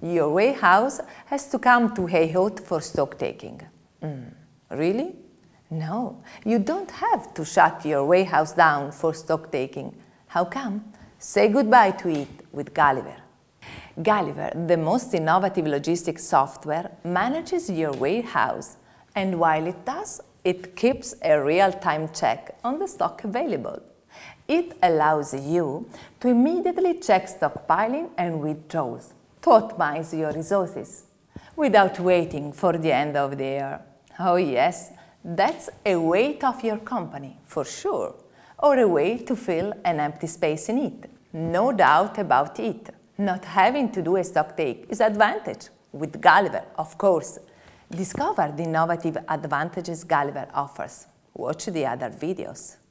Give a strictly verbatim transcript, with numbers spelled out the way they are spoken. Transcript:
your warehouse has to come to Ayotte for stock taking. Mm, really? No, you don't have to shut your warehouse down for stock taking. How come? Say goodbye to it with Gulliver. Gulliver, the most innovative logistics software, manages your warehouse, and while it does, it keeps a real-time check on the stock available. It allows you to immediately check stockpiling and withdrawals to optimize your resources without waiting for the end of the year. Oh yes, that's a weight off your company, for sure, or a way to fill an empty space in it. No doubt about it. Not having to do a stock take is an advantage. With Gulliver, of course. Discover the innovative advantages Gulliver offers. Watch the other videos.